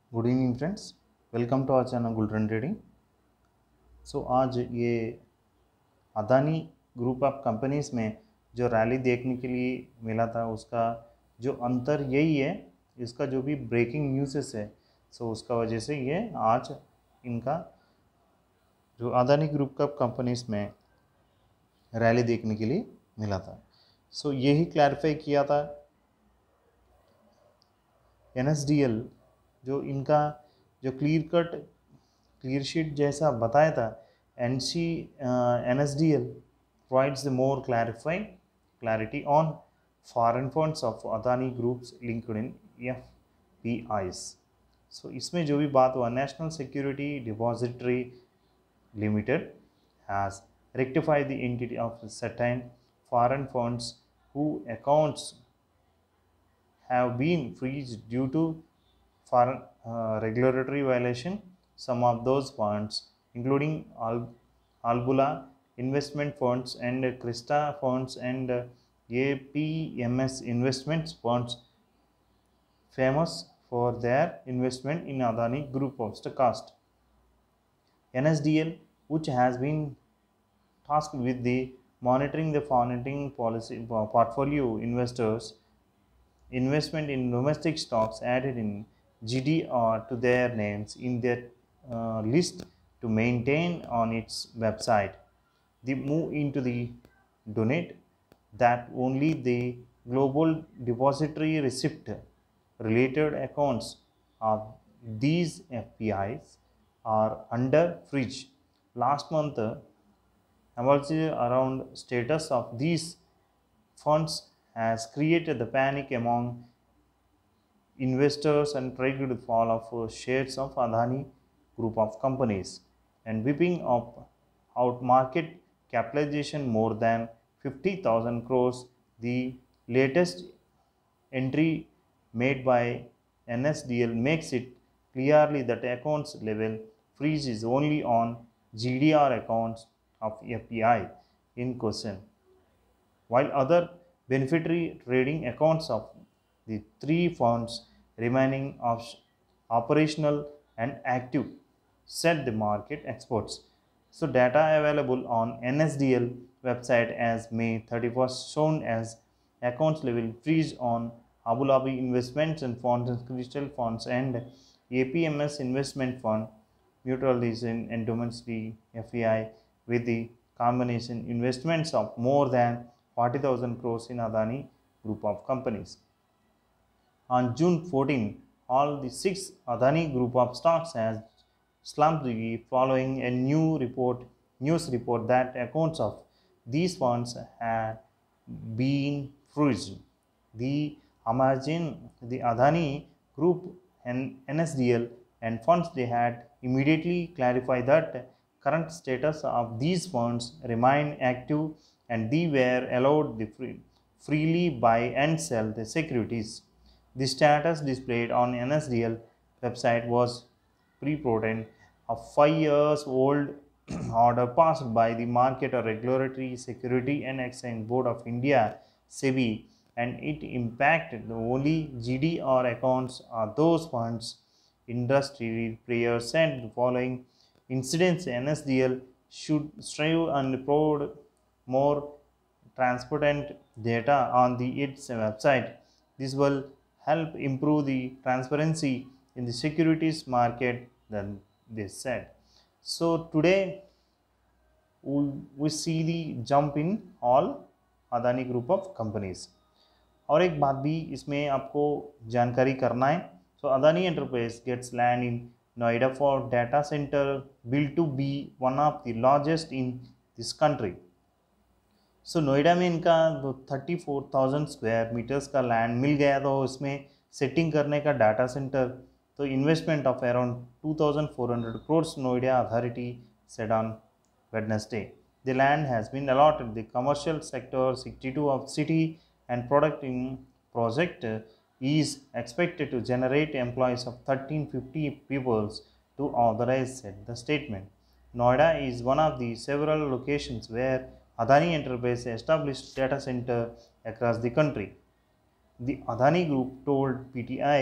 Good evening friends, welcome to our channel गुलरन trading. So आज ये अदानी ग्रुप ऑफ कंपनीज़ में जो रैली देखने के लिए मिला था उसका जो अंतर यही है, इसका जो भी ब्रेकिंग न्यूज़ है सो उसका वजह से ये आज इनका जो अदानी ग्रुप ऑफ कंपनीज़ में रैली देखने के लिए मिला था। सो यही क्लैरिफाई किया था NSDL, जो इनका जो क्लियर शीट जैसा बताया था NSDL provides the more clarity on foreign funds of Adani groups linked in FPIs. So इसमें जो भी बात हुआ, national security depository limited has rectified the entity of certain foreign funds who accounts have been freezed due to foreign regulatory violation. Some of those funds, including Albula investment funds and Krista funds and APMS investment funds, famous for their investment in Adani Group of Stockast. NSDL, which has been tasked with the monitoring the funding policy portfolio investors investment in domestic stocks, added in GDR to their names in their list to maintain on its website. The move into the donate that only the global depository receipt related accounts of these FPIs are under freeze. Last month, analysis around status of these funds has created the panic among investors and triggered the fall of shares of Adani group of companies and whipping up out market capitalization more than 50,000 crores. The latest entry made by NSDL makes it clearly that accounts level freeze is only on GDR accounts of FPI in question, while other beneficiary trading accounts of the three funds remaining operational and active, said the market experts. So data available on NSDL website as May 31st shown as accounts level freeze on Abu Dhabi investments and funds and crystal funds and APMS investment fund, mutual and domestic FEI with the combination investments of more than 40,000 crores in Adani group of companies. On June 14, all the six Adani group of stocks has slumped following a news report that accounts of these funds had been frozen. The the Adani group and NSDL and funds they had immediately clarified that current status of these funds remain active and they were allowed freely buy and sell the securities. The status displayed on NSDL website was pre-potent, a 5 years old order passed by the Market Regulatory Security and Exchange Board of India (SEBI), and it impacted the only GDR accounts are those funds. Industry players said the following incidents NSDL should strive and provide more transparent data on its website. This will help improve the transparency in the securities market, than they said. So today we see the jump in all Adani group of companies. और एक बात भी इसमें आपको जानकारी करना है, so Adani Enterprise gets land in Noida for data center built to be one of the largest in this country. सो नोएडा में इनका 34,000 स्क्वायर मीटर्स का लैंड मिल गया, तो इसमें सेटिंग करने का डाटा सेंटर, तो investment of around 2,400 crores Noida Authority said on Wednesday. The land has been allotted the commercial sector 62 of city and product in project is expected to generate employees of 1,350 people to authorize, said the statement. Noida is one of the several locations where Adani Enterprise established data center across the country. The Adani Group told PTI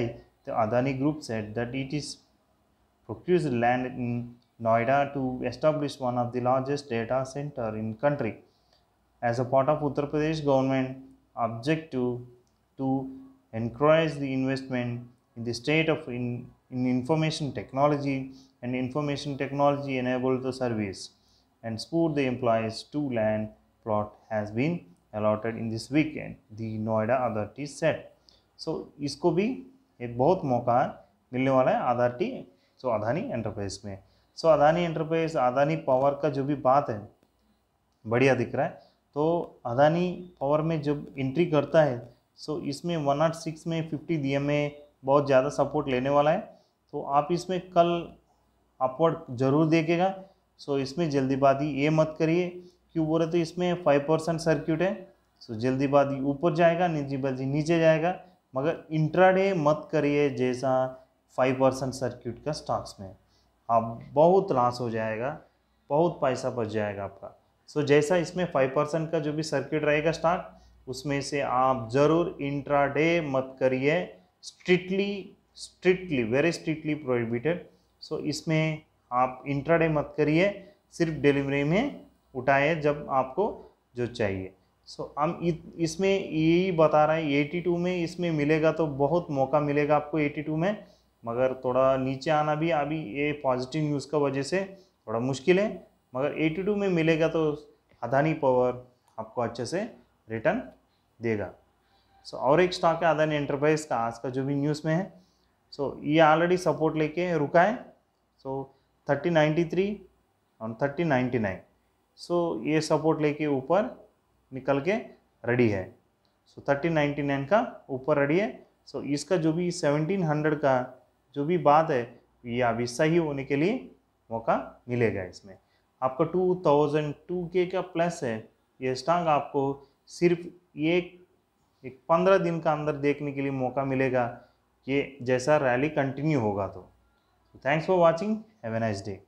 the Adani Group said that it is procured land in Noida to establish one of the largest data center in country. As a part of Uttar Pradesh government objective to encourage the investment in the state of in information technology, and information technology enabled the service and support the employees to land plot has been allotted in this weekend, the Noida authority said. So इसको भी एक बहुत मौका मिलने वाला है authority Adani enterprise में। Adani enterprise Adani power का जो भी बात है बढ़िया दिख रहा है। तो अदानी पावर में जब एंट्री करता है इसमें 106 में 50 DMA बहुत ज़्यादा सपोर्ट लेने वाला है। तो आप इसमें कल अपवर्ड ज़रूर देखेगा। इसमें जल्दीबाजी ये मत करिए, क्यों बोले तो इसमें 5% सर्किट है। जल्दीबाजी ऊपर जाएगा, जल्दीबाजी नीचे जाएगा, मगर इंट्राडे मत करिए जैसा 5% सर्किट का स्टॉक्स में। आप बहुत लॉस हो जाएगा, बहुत पैसा बच जाएगा आपका। जैसा इसमें 5% का जो भी सर्किट रहेगा स्टॉक, उसमें से आप ज़रूर इंट्राडे मत करिए। Strictly very strictly prohibited. इसमें आप इंट्राडे मत करिए, सिर्फ डिलीवरी में उठाए जब आपको जो चाहिए। हम इसमें यही बता रहे हैं 82 में इसमें मिलेगा तो बहुत मौका मिलेगा आपको 82 में, मगर थोड़ा नीचे आना भी अभी ये पॉजिटिव न्यूज़ का वजह से थोड़ा मुश्किल है। मगर 82 में मिलेगा तो अदानी पावर आपको अच्छे से रिटर्न देगा। और एक स्टॉक है अदानी एंटरप्राइज का, आज का जो भी न्यूज़ में है। ये ऑलरेडी सपोर्ट लेके रुका है। 3093 और 3099 ये सपोर्ट लेके ऊपर निकल के रेडी है। 3099 का ऊपर रेडी है। इसका जो भी 1700 का जो भी बात है ये अभी सही होने के लिए मौका मिलेगा। इसमें आपका 2002K का प्लस है। ये स्टॉक आपको सिर्फ एक 15 दिन का अंदर देखने के लिए मौका मिलेगा, ये जैसा रैली कंटिन्यू होगा। तो thanks for watching, have a nice day.